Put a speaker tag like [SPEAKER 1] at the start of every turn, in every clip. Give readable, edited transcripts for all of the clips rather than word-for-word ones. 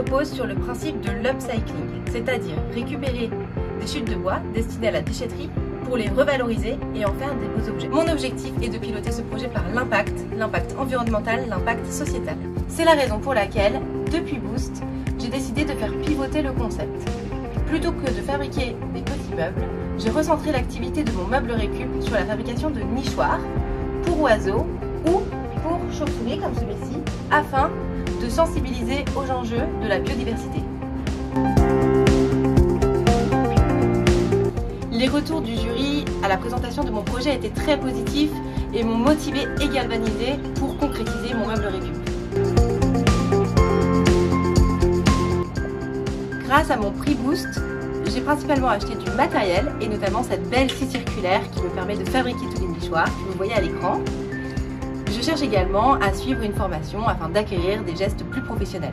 [SPEAKER 1] repose sur le principe de l'upcycling, c'est-à-dire récupérer des chutes de bois destinées à la déchetterie pour les revaloriser et en faire des beaux objets. Mon objectif est de piloter ce projet par l'impact environnemental, l'impact sociétal. C'est la raison pour laquelle, depuis Boost, j'ai décidé de faire pivoter le concept. Plutôt que de fabriquer des petits meubles, j'ai recentré l'activité de mon meuble récup sur la fabrication de nichoirs pour oiseaux ou pour chauves-souris comme celui-ci, afin de sensibiliser aux enjeux de la biodiversité. Les retours du jury à la présentation de mon projet étaient très positifs et m'ont motivé et galvanisé pour concrétiser mon meuble récup. Grâce à mon prix Boost, j'ai principalement acheté du matériel et notamment cette belle scie circulaire qui me permet de fabriquer tous les nichoirs que vous voyez à l'écran. Je cherche également à suivre une formation afin d'acquérir des gestes plus professionnels.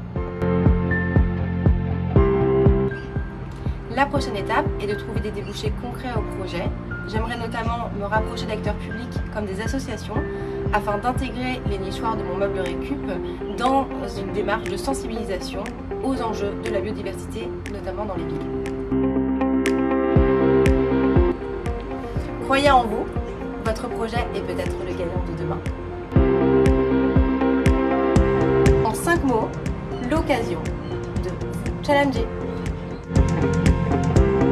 [SPEAKER 1] La prochaine étape est de trouver des débouchés concrets au projet. J'aimerais notamment me rapprocher d'acteurs publics comme des associations afin d'intégrer les nichoirs de mon meuble récup dans une démarche de sensibilisation aux enjeux de la biodiversité, notamment dans les villes. Croyez en vous, votre projet est peut-être le gagnant de demain. En 5 mots, l'occasion de vous challenger.